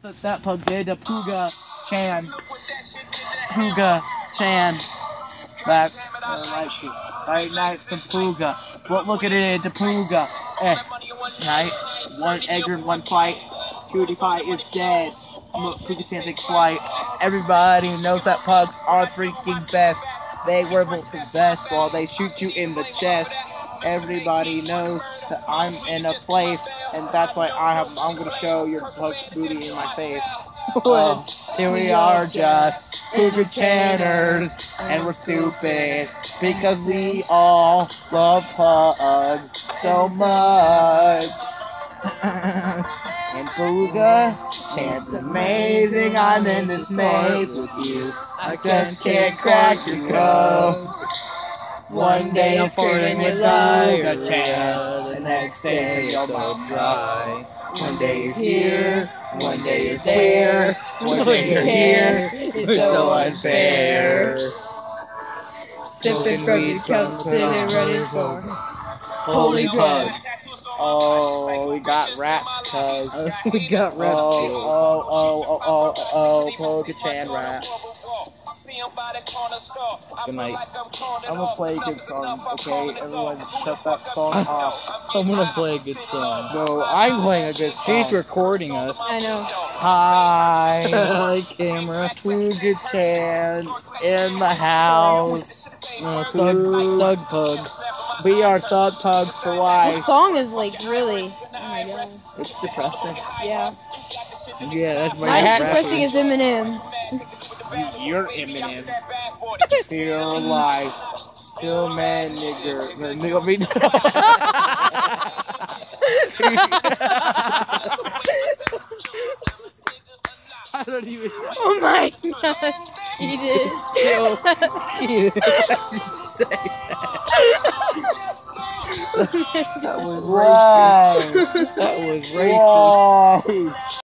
That pug did to Pooga Chan. Pooga Chan. Back right next to Pooga. Well, look at it to Pooga. Right? One Edgar in one fight. PewDiePie is dead. Pooga Chan takes flight. Everybody knows that pugs are freaking best. They were both the best while they shoot you in the chest. Everybody knows that I'm in a place, and that's why I'm gonna show your pug booty in my face. Here we are, just Pooga Channers, and we're stupid because we all love pugs so much. And Pooga Chan's amazing. I'm in this maze with you. I just can't crack your code. One day you're screaming with Pooga Chan, the next day you're so dry. One day you're here, one day you're there, one day you're here. It's so unfair. Sipping from your cup, sitting ready for Holy pugs. Oh, we got raps, cuz. We got raps. Oh, Pooga Chan rap. Good night. I'm gonna play a good song, okay? Everyone shut that song off. I'm gonna play a good song. No, I'm playing a good song. She's recording us. I know. Hi, Hi, camera. Pooga Chan in the house. Thug pugs. We are thug pugs for life. This song is like really. Oh my god. It's depressing. Yeah. Yeah, that's my Not as rapper. depressing as Eminem. You're Eminem. Still alive. Still mad, nigger. I don't even know. Oh my god. He did. That was racist. That was racist.